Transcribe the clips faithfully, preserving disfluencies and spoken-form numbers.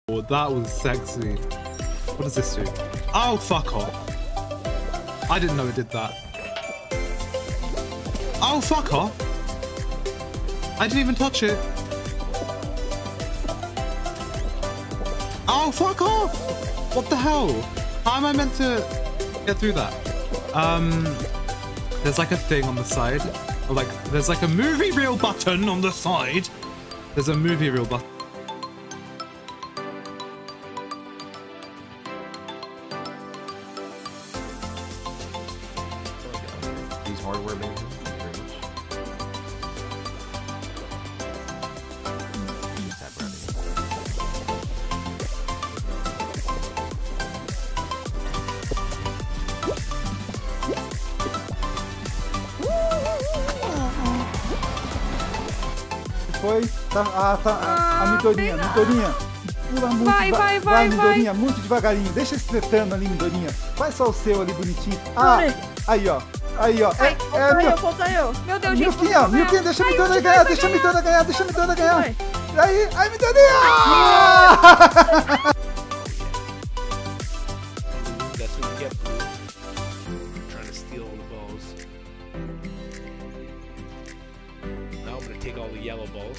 Oh, that was sexy. What does this do? Oh, fuck off. I didn't know it did that. Oh, fuck off. I didn't even touch it. Oh, fuck off. What the hell? How am I meant to get through that? Um, there's like a thing on the side. Or like, there's like a movie reel button on the side. There's a movie reel button. These hardware bands. Foi, tá, ah, tá, a, a Midorinha, Midorinha. Pula muito, vai, vai, vai, Midorinha, vai. muito devagarinho. Deixa esse tretando ali, Midorinha. Faz só o seu ali, bonitinho. Ah, aí, ó. Aí, ó. Ai, É, é, eu, falta eu. Meu Deus, gente. Milquinha, Milquinha, deixa a Midorina ganhar, deixa a Midorina ganhar, deixa a Midorina ganhar. Vai. Aí, aí, Midorinha! That's what you get, Blue. Trying to steal all the balls. Now I'm gonna take all the yellow balls.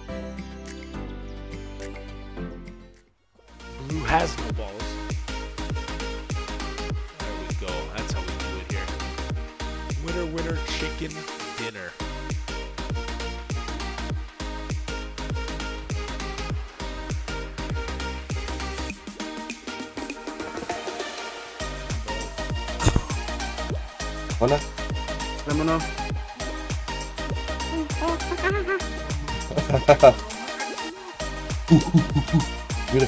Blue has no balls. There we go. That's how we do it here. Winner, winner, chicken dinner. Hola. Vámonos. Mira.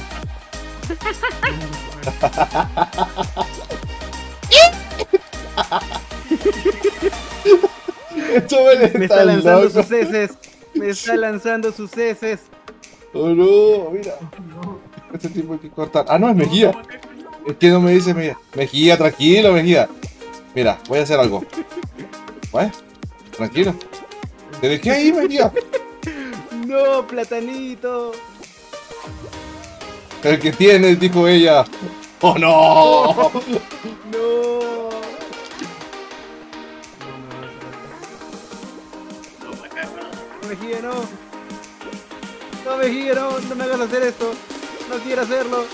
Esto Me está lanzando sus heces. Me está lanzando sus heces. Oh no, mira. Este tipo hay que cortar. Ah, no, es Mejía. Es que no me dice Mejía. Mejía, tranquilo, Mejía. Mira, voy a hacer algo. ¿Vale? Tranquilo. ¿Te dejé ahí, Mejía? No, platanito. El que tienes, dijo ella. ¡Oh, no! No. Mejía, no. No, Mejía, no. No me hagas hacer esto. No quiero hacerlo.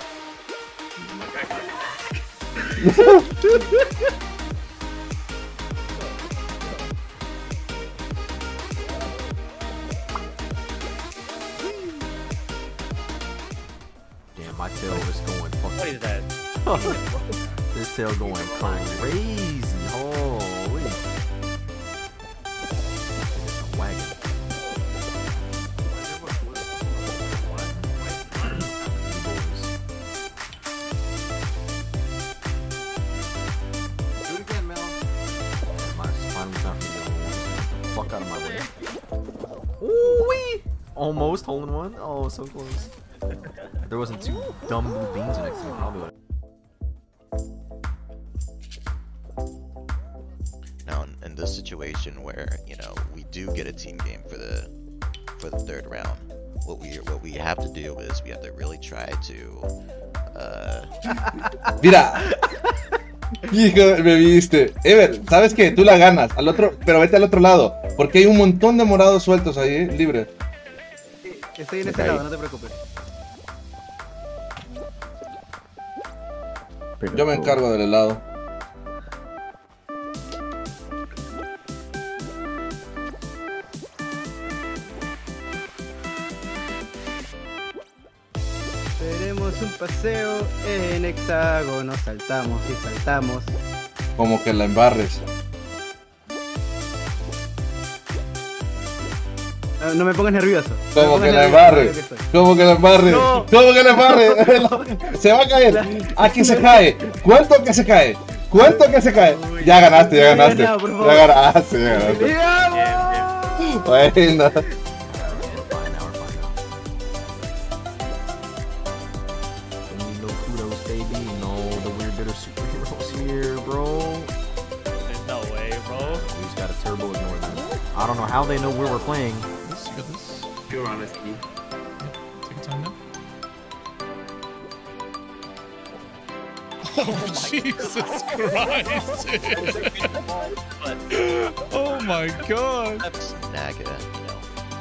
Damn, my tail is going What fucking. is that? This tail going crazy. Holy. Wagon. Do it again, Mel. My spinal's not for you. Fuck out of my way. Ooh-wee! Almost hole in one. Oh, so close. If there wasn't two dumb blue beans next to me, probably would. Now, in, in this situation where you know we do get a team game for the for the third round, what we what we have to do is we have to really try to. Uh... Mira. Hijo, me viste. Ever, ¿sabes qué? Tú la ganas. Al otro, pero vete al otro lado. Porque hay un montón de morados sueltos ahí, ¿eh? Libres. Estoy en este lado, no te preocupes. Yo me encargo del helado. Tenemos un paseo en hexágono. Saltamos y saltamos. Como que la embarres. No, no me pongas nervioso. Como No me que pongas la nervioso, embarre. creo que estoy. Como que la embarre. No. Como que la embarre. Se va a caer. Aquí se cae. ¿Cuánto que se cae? ¿Cuánto que se cae? Ya ganaste, ya ganaste. No, por favor. Ya ganaste, ya ganaste. ¡Vamos! Bueno. Fine now, we're fine now. Don't need no kudos, baby. No, the weird bitter superheroes here, bro. There's no way, bro. We just gotta turbo ignore them. I don't know how they know where we're playing. This, you got this. Pure honesty. Take your time now. Oh, Jesus Christ! Oh my God! That's Naga, you know.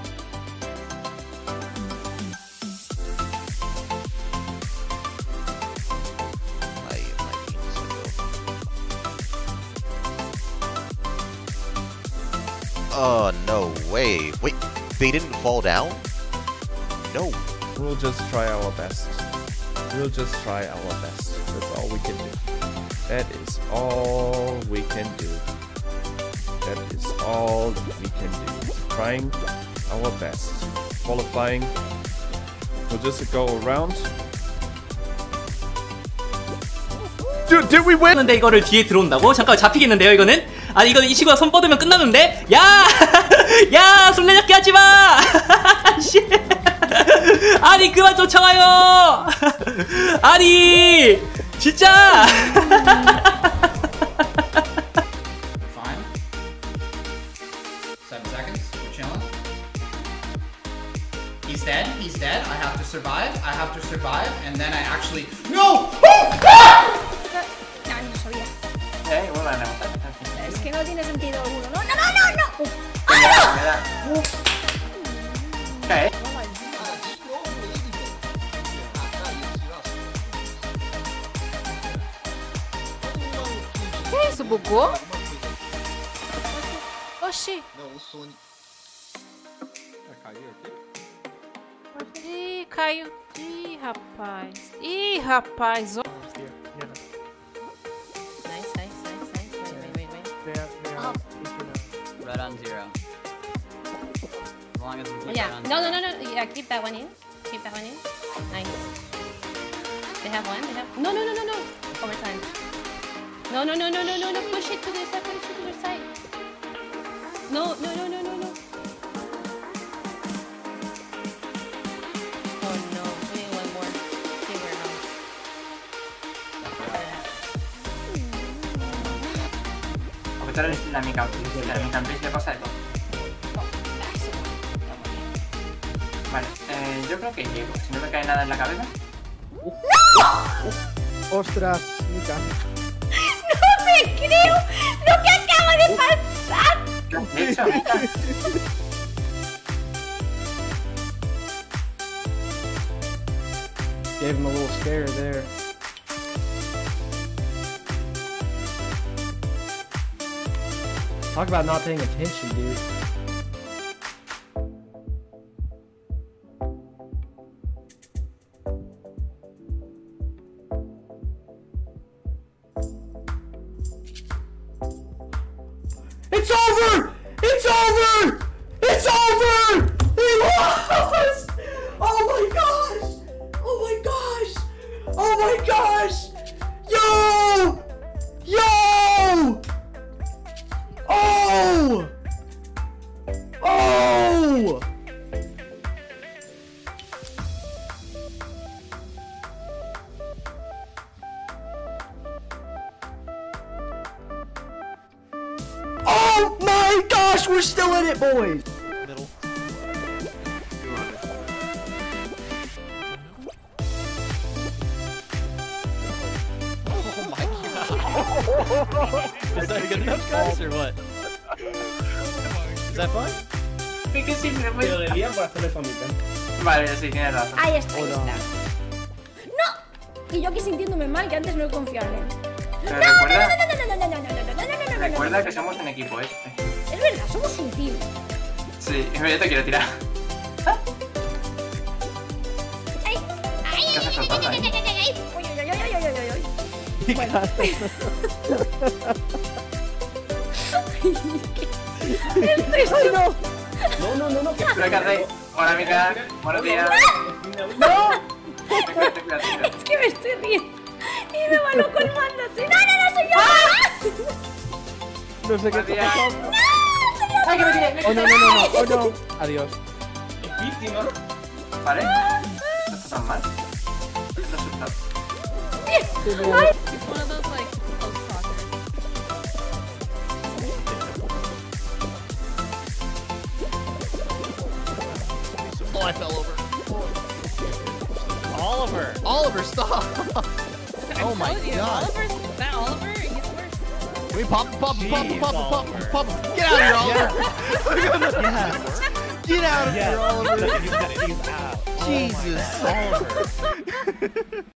My, my penis will go. Oh, no way. Wait, they didn't fall down? No. We'll just try our best. We'll just try our best. That's all we can do. That is all we can do. That is all we can do. Trying our best. Qualifying. We'll just go around. Dude, did we win? 근데 이거를 뒤에 들어온다고? 잠깐 잡히겠는데요 이거는? 아니 이거 이 친구가 손 뻗으면 끝나는데? 야! 야! 술래잡기 하지마! 씨. 아니 그만 쫓아와요! 아니! 진짜! Fine. Seven seconds. We're chilling. He's dead. He's dead. I have to survive. I have to survive. And then I actually... No! No, no sabía. 네, 이거 안 해봤다. Es que no tiene sentido alguno. No, no, no, no, no. ¡Ah! 네. Que isso, bugou? Oxi. Ih, caiu. Ih, rapaz. Ih, rapaz. Oh. Nice, nice, nice, nice. Wait, wait, wait, wait. Oh. Right on zero. As long as we keep Yeah. right on No, no, zero. no, no. Yeah, keep that one in. Keep that one in. Nice. They have one. They have. No, no, no, no, no. Overtime. No, no, no, no, no, no, no. Push it to the side. Push it to the side. No, no, no, no, no, no. Oh no. We need one more. Okay, we're not. Aprovechar la mica, la mica antes de pasarlo. Vale, eh, yo creo que llego. Si no me cae nada en la cabeza. Ostras, Mika. ¡No me creo lo que acaba de pasar! ¿Qué has hecho, Mika? Gave him a little scare there. Talk about not paying attention, dude. It's over! It's over! It's over! We lost! Oh my gosh! Oh my gosh! Oh my gosh! Yo! Yo! Oh! Oh! Oh my gosh, we're still in it, boys! Middle. Is that good enough, guys, or what? Is that fine? Que siempre voy. Vale, sí, tienes razón. Ahí está, ahí está. ¡No! Y yo aquí sintiéndome mal, que antes no he confiado en él. Pero No, no, no, recuerda, no, no, no, no, no, no, no, no, no, no, no, no, no. recuerda que somos un equipo este. Es verdad, somos un team. Sí, yo te quiero tirar. ¡Ay! ¡Ay! ¿Qué haces saltando ahí? ¡Ay! ¡Ay! ¡Ay! ¡Uy, uy, uy, uy, uy, uy, uy! Bueno. Estoy solo. No, no, no, no. Pero ¿qué hacéis? Hola, Mika. Buenos días. ¡No! Cuídate, cuídate, cuídate. Es que me estoy riendo. Y me va loco el mando así. ¡No, no, no, soy yo! No sé qué Buenos días. está pasando. Ay, que me tiré. Oh, no, no, no, no. Oh, no. Adiós. Vale. No está tan mal. No asustado. It's one of those like close talkers. Oh, I fell over. Oliver! Oliver, stop! Oh my told you, god. Oliver's, that Oliver, he's worse. Wait, pop, pop, pop, Jeez, pop, pop, Oliver. pop, pop. Get out of here, Oliver. Yeah. Get out of Yeah, here, Oliver. he's, he's out. Jesus. Oh my God. Oliver.